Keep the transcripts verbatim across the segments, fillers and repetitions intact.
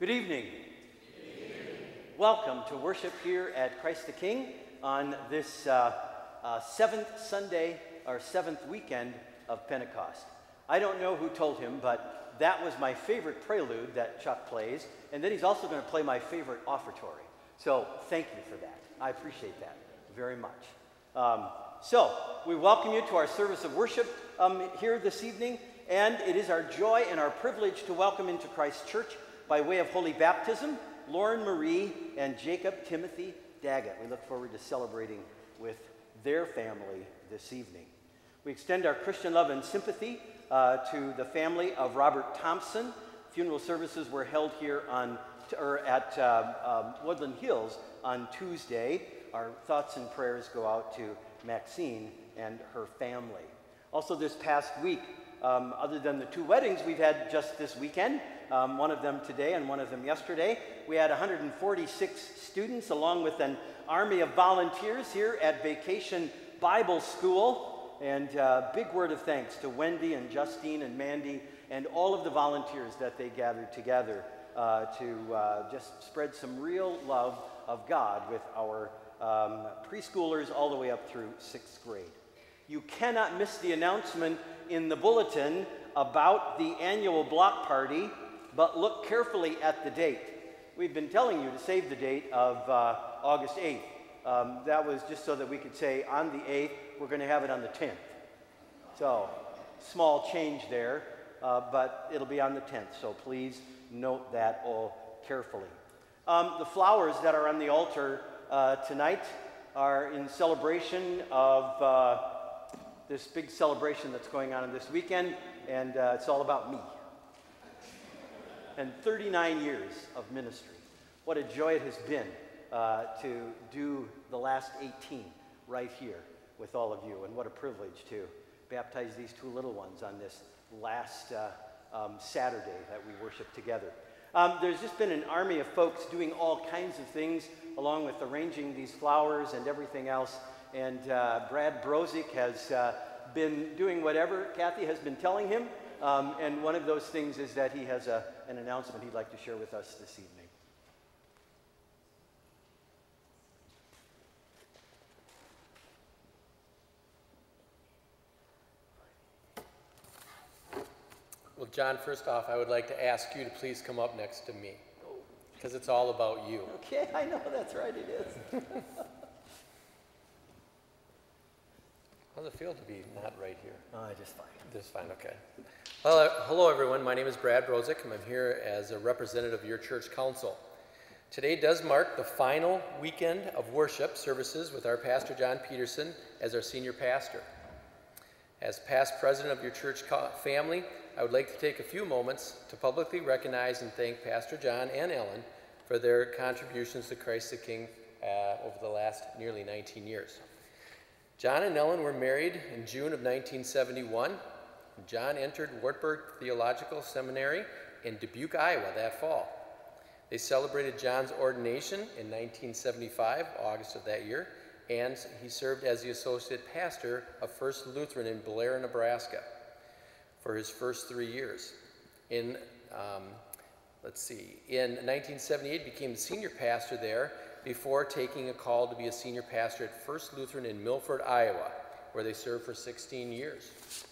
Good evening. Good evening. Welcome to worship here at Christ the King on this uh, uh, seventh Sunday or seventh weekend of Pentecost. I don't know who told him, but that was my favorite prelude that Chuck plays, and then he's also going to play my favorite offertory. So thank you for that. I appreciate that very much. Um, so we welcome you to our service of worship um, here this evening, and it is our joy and our privilege to welcome into Christ Church by way of holy baptism, Lauren Marie and Jacob Timothy Daggett. We look forward to celebrating with their family this evening. We extend our Christian love and sympathy uh, to the family of Robert Thompson. Funeral services were held here on, or at uh, um, Woodland Hills on Tuesday. Our thoughts and prayers go out to Maxine and her family. Also this past week, um, other than the two weddings we've had just this weekend, Um, one of them today and one of them yesterday. We had one hundred forty-six students along with an army of volunteers here at Vacation Bible School. And uh, big word of thanks to Wendy and Justine and Mandy and all of the volunteers that they gathered together uh, to uh, just spread some real love of God with our um, preschoolers all the way up through sixth grade. You cannot miss the announcement in the bulletin about the annual block party, but look carefully at the date. We've been telling you to save the date of uh, August eighth. Um, that was just so that we could say on the eighth, we're going to have it on the tenth. So, small change there, uh, but it'll be on the tenth, so please note that all carefully. Um, the flowers that are on the altar uh, tonight are in celebration of uh, this big celebration that's going on this weekend, and uh, it's all about me. And thirty-nine years of ministry. What a joy it has been uh, to do the last eighteen right here with all of you. And what a privilege to baptize these two little ones on this last uh, um, Saturday that we worship together. Um, there's just been an army of folks doing all kinds of things along with arranging these flowers and everything else. And uh, Brad Brozik has uh, been doing whatever Kathy has been telling him. Um, and one of those things is that he has a, an announcement he'd like to share with us this evening. Well, John, first off, I would like to ask you to please come up next to me, because it's all about you. Okay, I know, that's right, it is. How does it feel to be not right here? Oh, just fine. Just fine, okay. Well, hello, everyone. My name is Brad Brozik, and I'm here as a representative of your church council. Today does mark the final weekend of worship services with our pastor, John Peterson, as our senior pastor. As past president of your church family, I would like to take a few moments to publicly recognize and thank Pastor John and Ellen for their contributions to Christ the King uh, over the last nearly nineteen years. John and Ellen were married in June of nineteen seventy-one. John entered Wartburg Theological Seminary in Dubuque, Iowa that fall. They celebrated John's ordination in nineteen seventy-five, August of that year, and he served as the associate pastor of First Lutheran in Blair, Nebraska for his first three years. In, um, let's see, in nineteen seventy-eight became the senior pastor there before taking a call to be a senior pastor at First Lutheran in Milford, Iowa, where they served for sixteen years.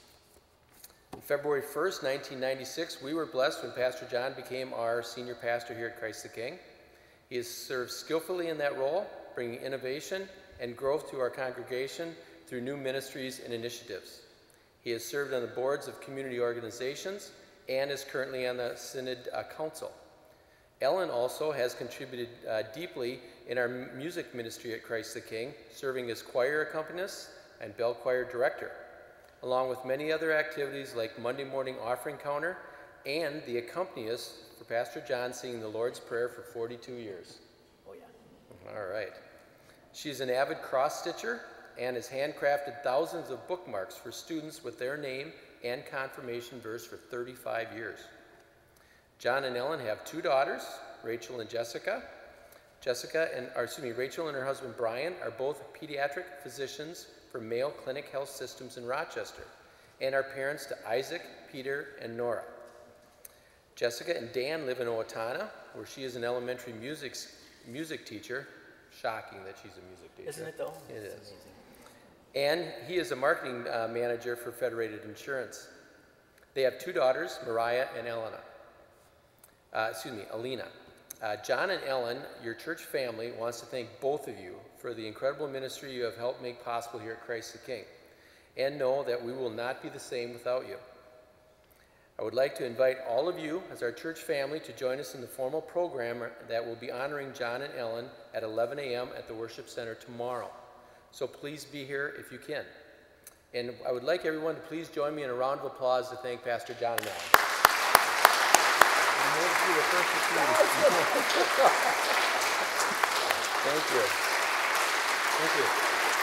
On February first, nineteen ninety-six, we were blessed when Pastor John became our senior pastor here at Christ the King. He has served skillfully in that role, bringing innovation and growth to our congregation through new ministries and initiatives. He has served on the boards of community organizations and is currently on the Synod uh, Council. Ellen also has contributed uh, deeply in our music ministry at Christ the King, serving as choir accompanist and bell choir director, along with many other activities like Monday morning offering counter and the accompanist for Pastor John singing the Lord's Prayer for forty-two years. Oh, yeah. All right. She's an avid cross-stitcher and has handcrafted thousands of bookmarks for students with their name and confirmation verse for thirty-five years. John and Ellen have two daughters, Rachel and Jessica. Jessica and, or excuse me, Rachel and her husband Brian are both pediatric physicians for Mayo Clinic Health Systems in Rochester, and are parents to Isaac, Peter, and Nora. Jessica and Dan live in Owatonna, where she is an elementary music, music teacher. Shocking that she's a music teacher. Isn't it though? It It's is. amazing. And he is a marketing uh, manager for Federated Insurance. They have two daughters, Mariah and Elena. Uh, excuse me, Alina. Uh, John and Ellen, your church family, wants to thank both of you for the incredible ministry you have helped make possible here at Christ the King, and know that we will not be the same without you. I would like to invite all of you as our church family to join us in the formal program that will be honoring John and Ellen at eleven a m at the Worship Center tomorrow. So please be here if you can. And I would like everyone to please join me in a round of applause to thank Pastor John and Ellen. Thank you. Thank you.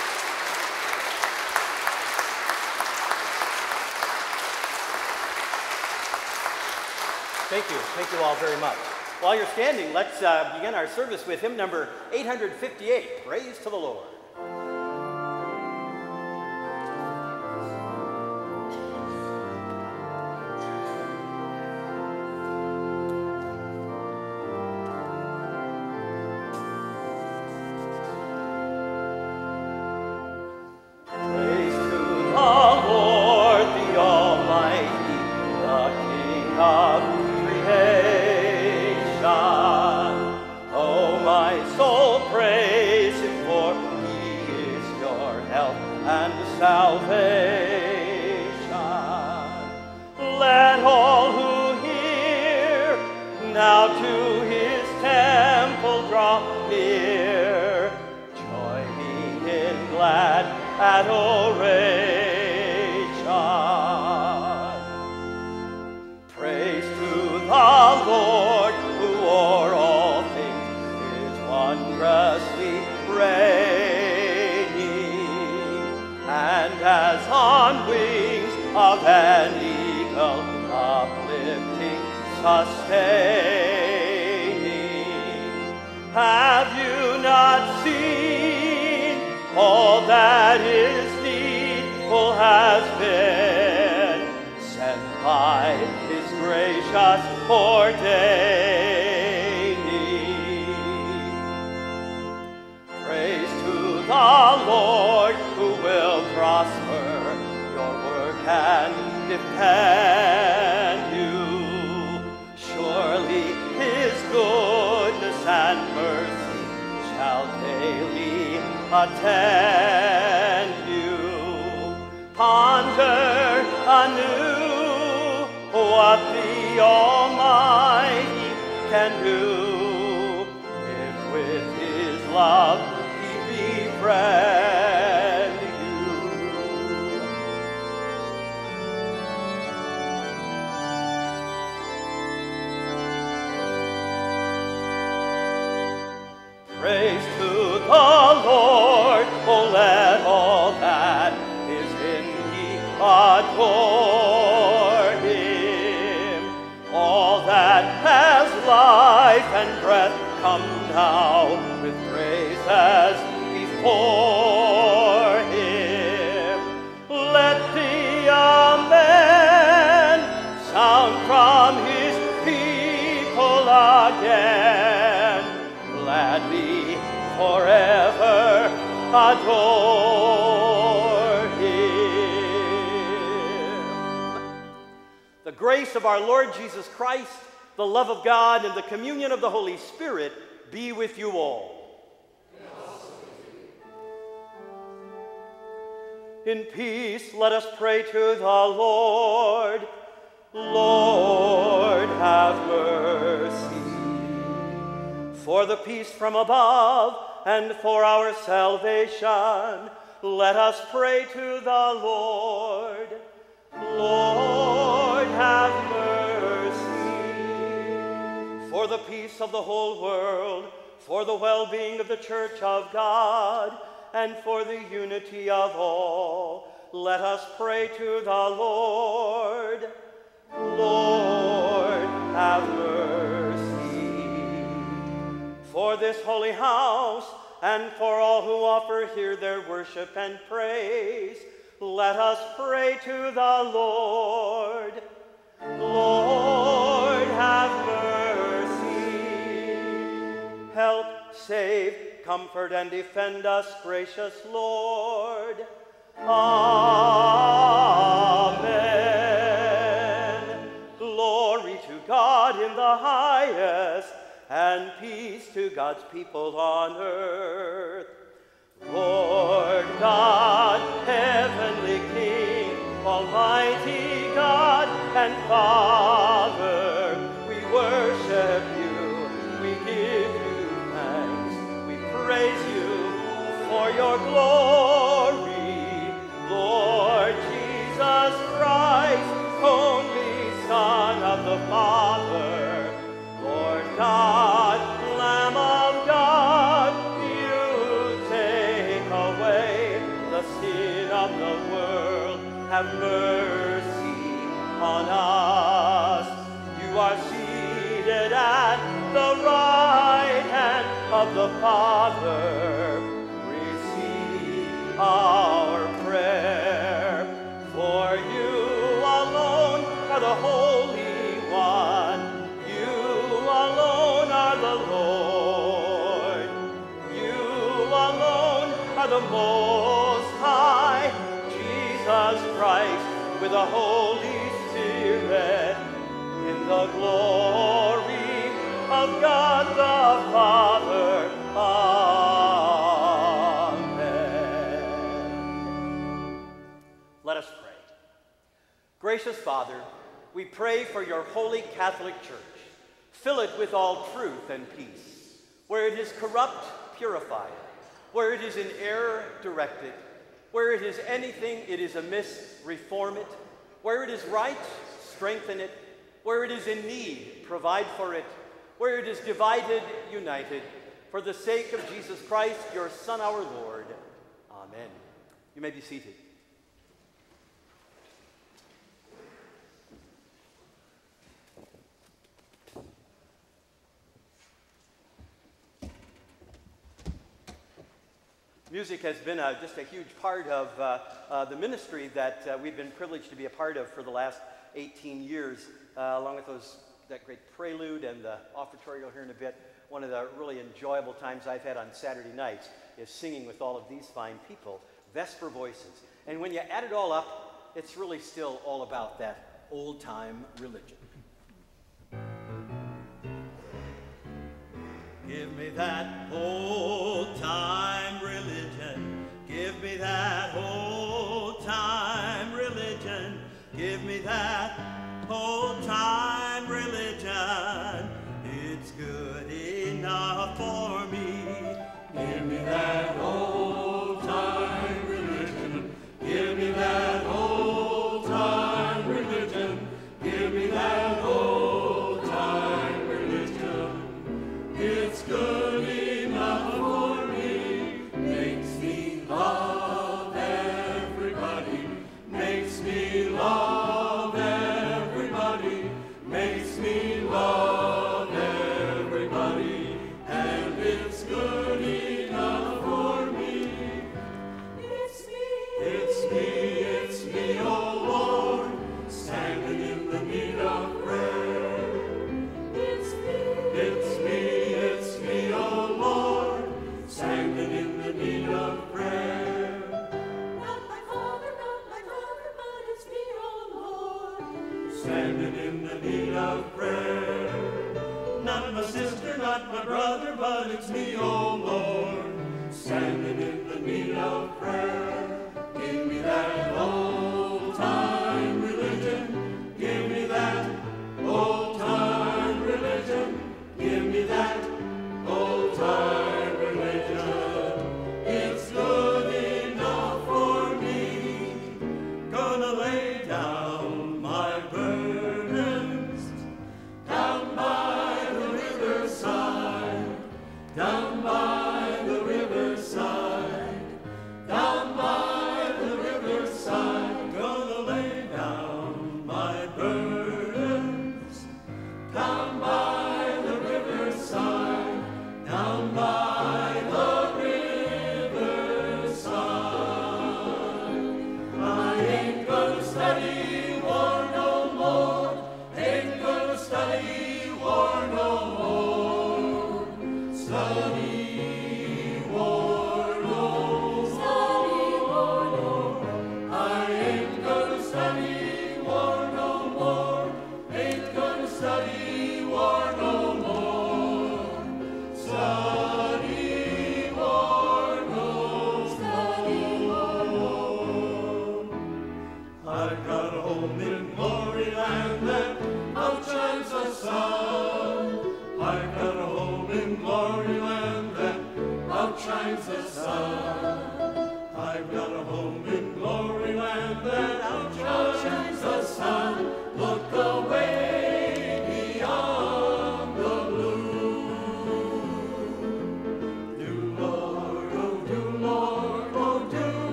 Thank you. Thank you all very much. While you're standing, let's uh, begin our service with hymn number eight hundred fifty-eight, Praise to the Lord. Praise to the Lord, oh let all that is in me adore him. All that has life and breath, come now with praise as before him. Let the amen sound from his people again. Gladly forever adore him. The grace of our Lord Jesus Christ, the love of God, and the communion of the Holy Spirit be with you all. In peace, let us pray to the Lord. Lord, have mercy. For the peace from above and for our salvation, let us pray to the Lord. Lord, have mercy. For the peace of the whole world, for the well-being of the Church of God, and for the unity of all, let us pray to the Lord. Lord, have mercy. For this holy house, and for all who offer here their worship and praise, let us pray to the Lord. Lord, have mercy. save, comfort and defend us, gracious Lord. Amen. Glory to God in the highest, and peace to God's people on earth. Lord God, heavenly King, almighty God and Father, we worship you, we give you thanks, we praise you for your glory. Lord Jesus Christ, only Son of the Father, Lord God, Lamb of God, you take away the sin of the world. Have mercy on us. You are seated at the right hand of the Father. Receive our prayer. For you alone are the Holy One. You alone are the Lord. You alone are the Most High. Jesus Christ with the Holy Spirit, in the glory of God the Father. Amen. Let us pray. Gracious Father, we pray for your holy Catholic Church. Fill it with all truth and peace. Where it is corrupt, purify it. Where it is in error, direct it. Where it is anything it is amiss, reform it. Where it is right, strengthen it. Where it is in need, provide for it. Where it is divided, unite it. For the sake of Jesus Christ, your Son, our Lord. Amen. You may be seated. Music has been a, just a huge part of uh, uh, the ministry that uh, we've been privileged to be a part of for the last eighteen years, uh, along with those, that great prelude and the offertory you'll hear in a bit. One of the really enjoyable times I've had on Saturday nights is singing with all of these fine people, Vesper voices. And when you add it all up, it's really still all about that old-time religion. Give me that old-time religion. Give me that old-time religion. Give me that old-time religion. It's good enough for me. Give me that old-time religion. Give me that old-time religion. Give me that old-time religion. It's good enough for me. Makes me love everybody. Makes me love everybody. Makes me love everybody. And it's good enough for me. It's me. It's me, it's me, oh Lord, standing in the need of prayer. It's me. It's me, it's me, oh Lord, standing in the need of prayer. Not my father, not my mother, but it's me, oh Lord, standing in the need of prayer. Not my sister, not my brother, but it's me, oh Lord, standing in the need of prayer. Give me that old-time religion. Give me that old-time religion. Give me that old-time religion. It's good enough for me. Gonna lay down my burdens down by the riverside, down by the riverside.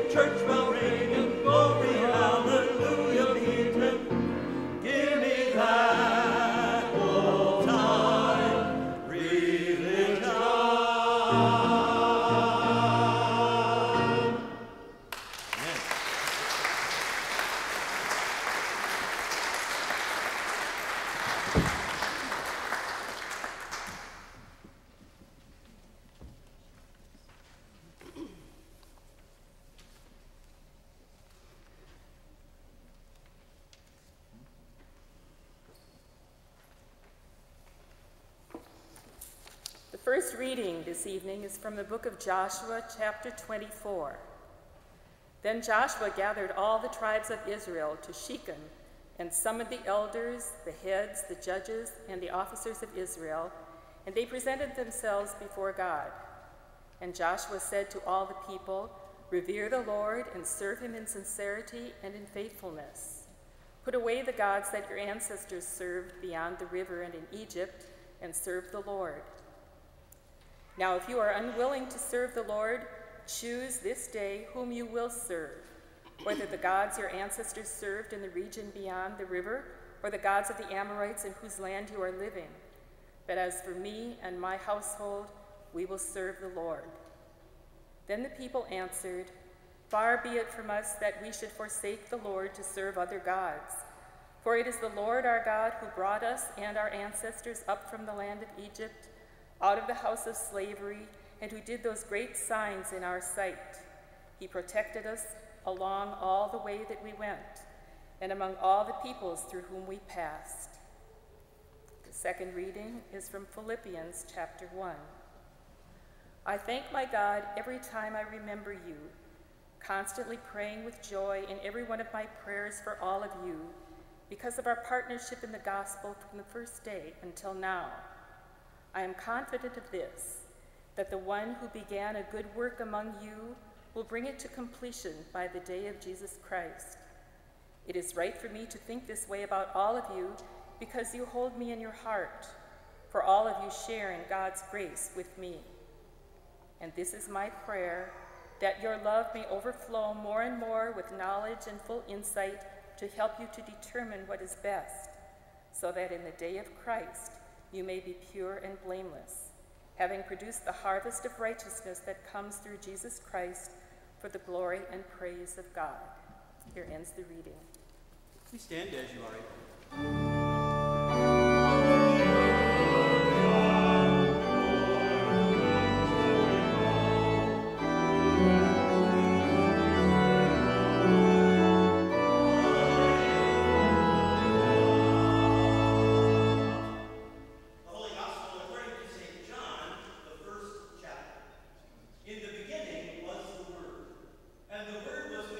church bell ringing, glory, hallelujah be to him. Give me that old time religion. Amen. The first reading this evening is from the book of Joshua, chapter twenty-four. Then Joshua gathered all the tribes of Israel to Shechem and summoned the elders, the heads, the judges, and the officers of Israel, and they presented themselves before God. And Joshua said to all the people, "Revere the Lord and serve him in sincerity and in faithfulness. Put away the gods that your ancestors served beyond the river and in Egypt, and serve the Lord. Now if you are unwilling to serve the Lord, choose this day whom you will serve, whether the gods your ancestors served in the region beyond the river, or the gods of the Amorites in whose land you are living. But as for me and my household, we will serve the Lord." Then the people answered, "Far be it from us that we should forsake the Lord to serve other gods. For it is the Lord our God who brought us and our ancestors up from the land of Egypt, out of the house of slavery, and who did those great signs in our sight. He protected us along all the way that we went, and among all the peoples through whom we passed." The second reading is from Philippians chapter one. "I thank my God every time I remember you, constantly praying with joy in every one of my prayers for all of you, because of our partnership in the gospel from the first day until now. I am confident of this, that the one who began a good work among you will bring it to completion by the day of Jesus Christ. It is right for me to think this way about all of you because you hold me in your heart, for all of you share in God's grace with me. And this is my prayer, that your love may overflow more and more with knowledge and full insight to help you to determine what is best, so that in the day of Christ you may be pure and blameless, having produced the harvest of righteousness that comes through Jesus Christ for the glory and praise of God." Here ends the reading. Please stand as you are able.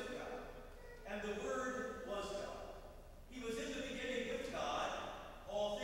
All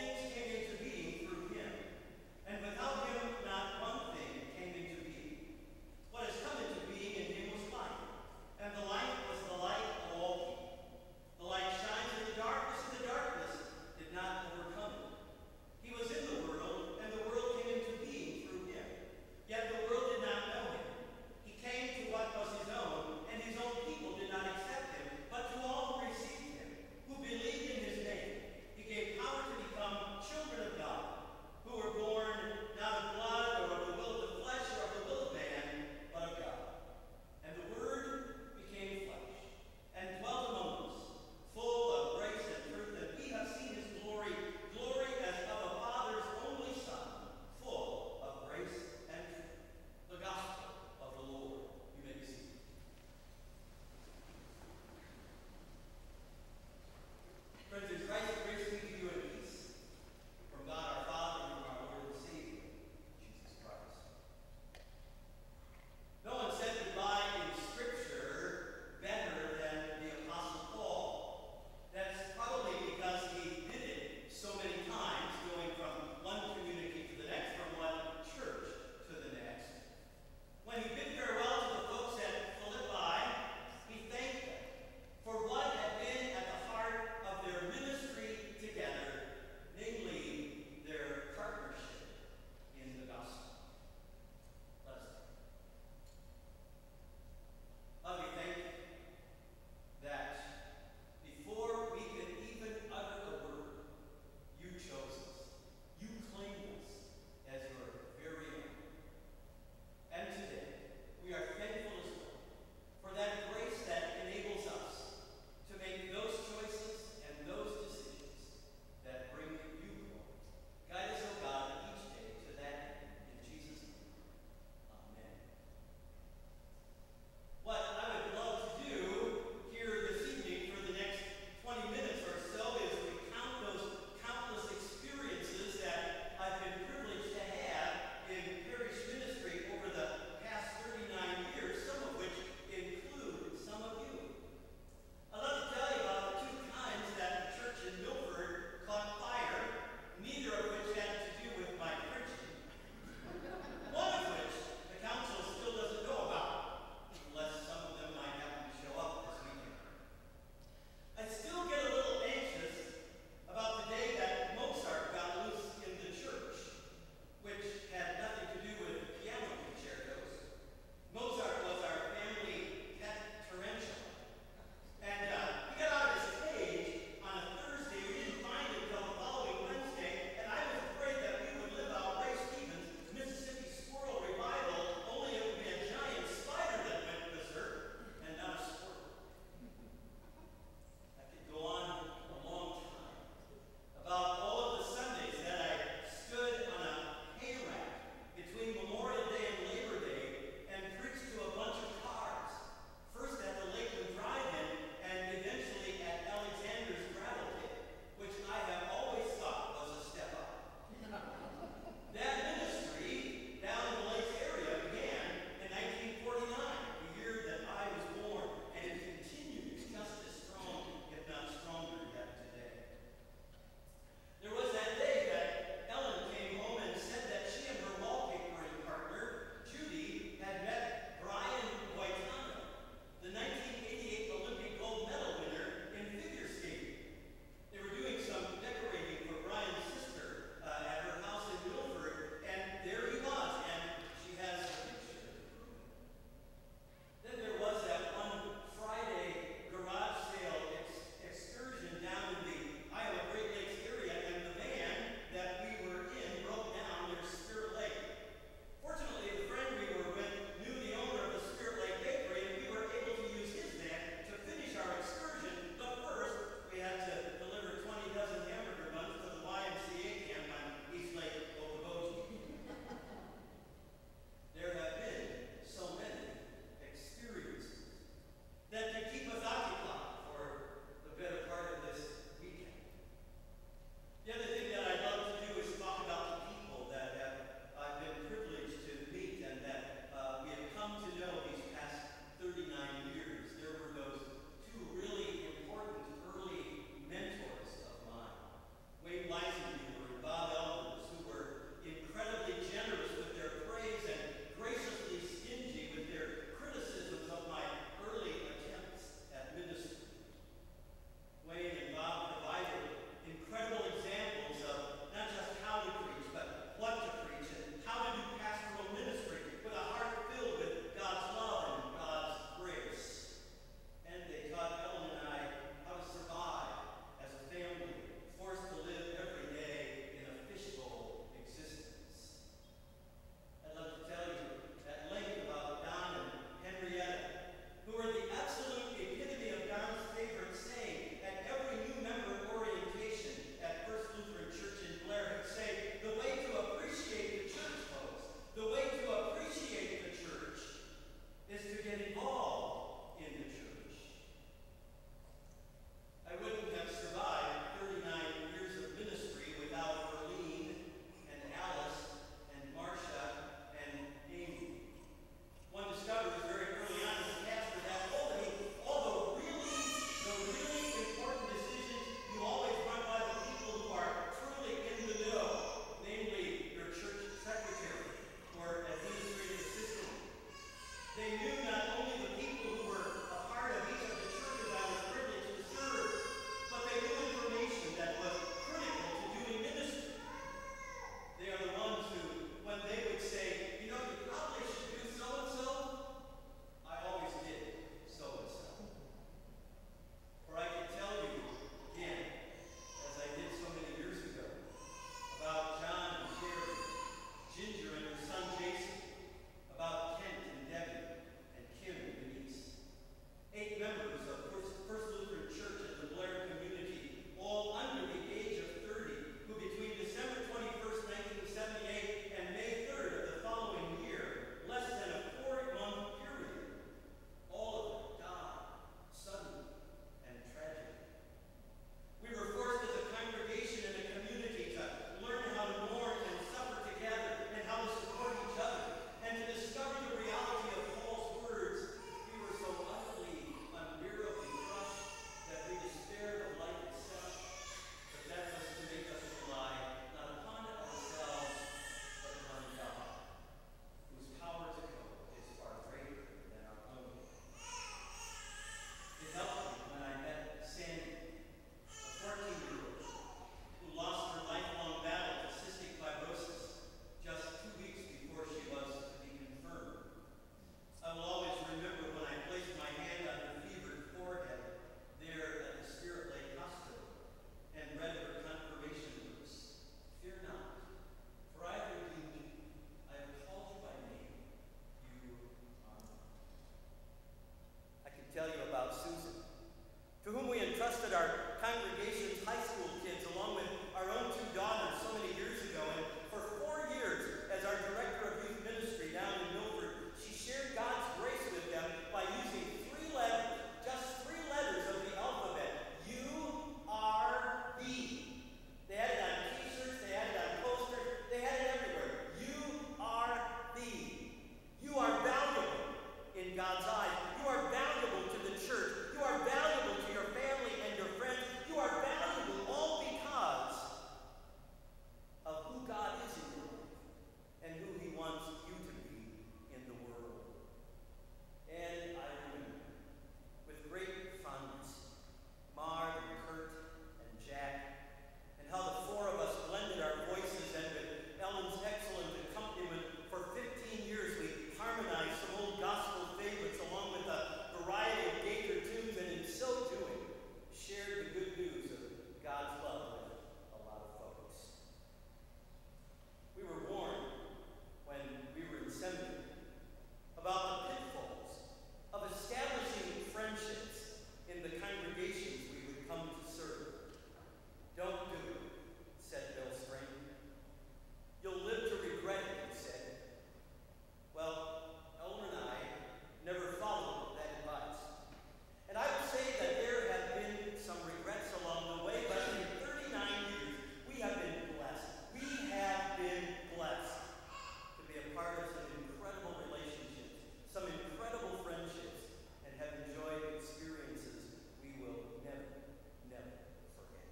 church. You are valuable to your family and your friends. You are valuable all because of who God is in your life and who he wants you to be in the world. And I remember with great fondness Marg and Kurt and Jack, and how the four of us blended our voices, and with Ellen's excellent accompaniment, for fifteen years we harmonized some old gospel favorites along with a variety of Gaither tunes, and in so doing, shared the good news of God's love with a lot of folks. We were warned when we were in seminary about the pitfalls of establishing friendships in the congregations we would come to serve. Don't do it, said Bill Strain. You'll live to regret it, he said. Well, Ellen and I never followed that advice. And I will say that there have been some regrets along the way, but in thirty-nine years, we have been blessed. We have been blessed to be a part of some incredible relationships, some incredible friendships, and have enjoyed experiences we will never, never forget.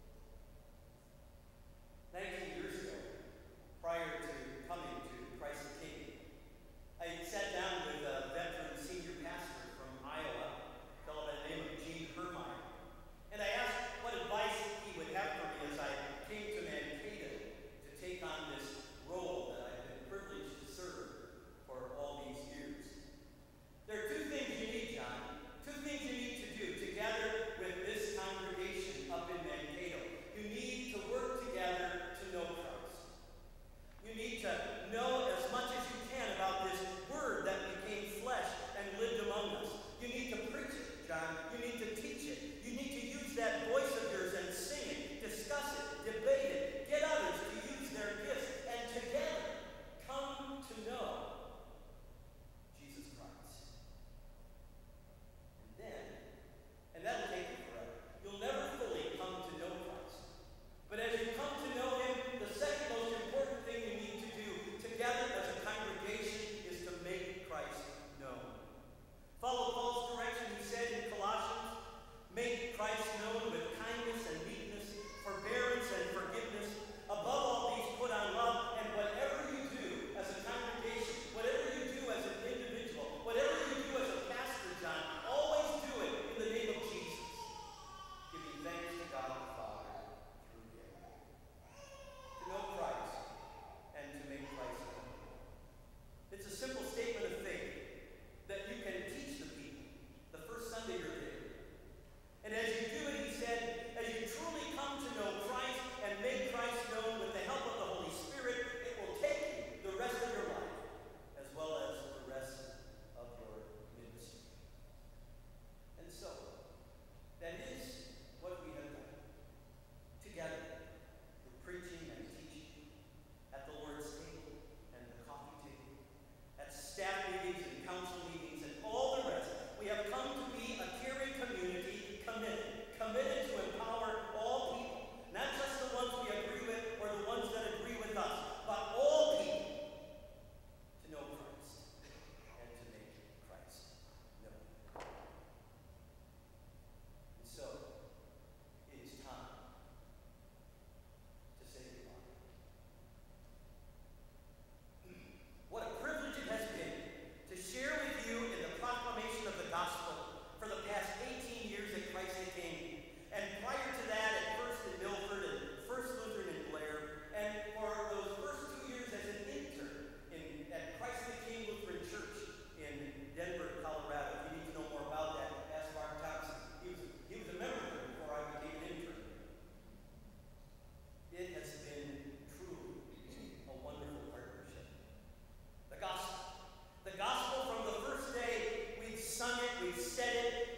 nineteen years ago, prior to coming to Christ the King, I sat down with a veteran senior pastor from Iowa, a fellow by the name of Gene Hermeyer, and I asked what advice he would have for me as I came to Mankato to take on this role that I've been privileged to serve for all these years. There are two things you need, John, two things you need to do together with this congregation up in Mankato. You need to work together to know Christ. You need to know as much as you can about this word that became flesh and lived among us. You need to preach it, John. You need to teach it. You need to use that voice of yours and sing it, discuss it, debate it, get others to use their gifts, and together come to know Jesus Christ. And then, and that'll take you forever, you'll never fully come to know Christ. But as you come to know him, the second most important thing you need to do together as a congregation is to make Christ known. Follow Paul's direction. He said in Colossians, make Christ known with kindness and meekness, forbearance and forgiveness. Above all these, put on love, and whatever you do as a congregation, whatever you do as an individual, whatever you do as a pastor, John, always do it in the name of Jesus, giving thanks to God the Father through him. To know Christ and to make Christ known. It's a simple statement of faith that you can teach the people the first Sunday you're there. And as you do it, he said, as you truly come to know Christ and make Christ known with the help of the Holy Spirit, it will take you the rest of your life as well as the rest of your ministry. And so, that is what we have done. Together, through preaching and teaching, at the Lord's table and the coffee table, at staff meetings and council meetings and all the rest, we have come to be a caring community committed, committed to empower all people, not just the ones we agree with or the ones that agree with us, but all people to know Christ and to make Christ known. And so, it is time to say goodbye. What a privilege it has been to share with you in the proclamation of the gospel for the past eighteen years at Christ the King, and prior to that at First in Milford and First Lutheran in Blair, and for those first two years as an intern in, at Christ the King Lutheran Church in Denver, Colorado. If you need to know more about that, ask Mark Thompson. He was, he was a member there before I became an intern. It has been truly a wonderful partnership. The gospel. The gospel from the first day, we've sung it, we've said it,